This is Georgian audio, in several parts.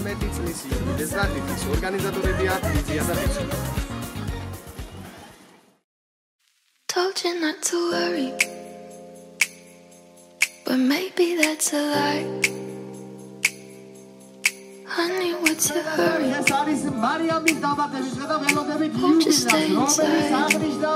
მეტი წლის იუბილეს გაგიდის ორგანიზატორებია ლიზია და ბიჭი. Told you not to worry, but maybe that's a lie. Honey, what's your hurry? Won't you stay inside?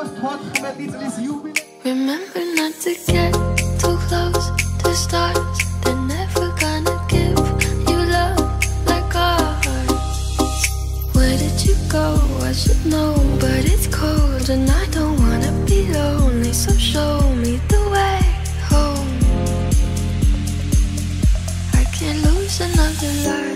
Remember not to get too close to stars. They're never gonna give you love like ours. Where did you go? I should know, but it's cold and I don't wanna be lonely. So show me the way home. I can't lose another life.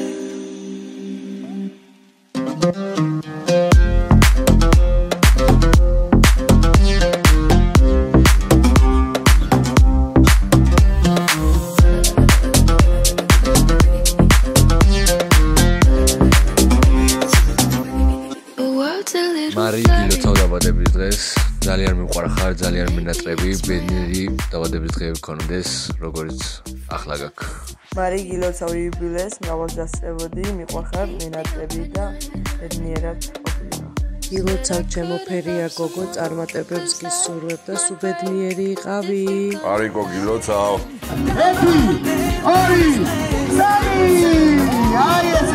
Mari gilotsav dabadebis dres ძალიან მიყვარხარ ხარ ძალიან მინატრები ბედნიერი dabadebis დღეები გქონდეს როგორც ახლა გაქვს Mari gilotsav იუბილეს მრავალჯასწრებოდი მიყვარხარ მინატრები და ბედნიერად ყოფილიყო გილოცავ ჩემო ფერია გოგო წარმატებებს გისურვებ და სუბედნიერი იყავი არიკო გილოცავ 1 2 3 აი ეს